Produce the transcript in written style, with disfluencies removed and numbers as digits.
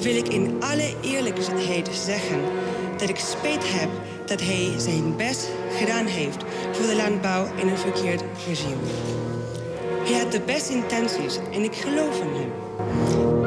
wil ik in alle eerlijkheid zeggen dat ik spijt heb dat hij zijn best gedaan heeft voor de landbouw in een verkeerd regime. Hij had de beste intenties en ik geloof in hem.